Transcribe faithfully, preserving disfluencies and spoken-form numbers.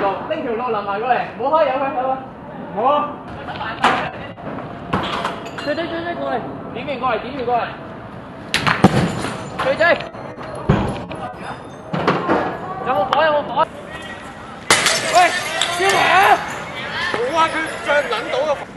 路，拎條路淋埋過嚟，唔好開有佢有啊！我追追追追過嚟，點完過嚟，點完過嚟，追追，有冇火有冇火？喂，燒埋啊！我話佢着撚到個。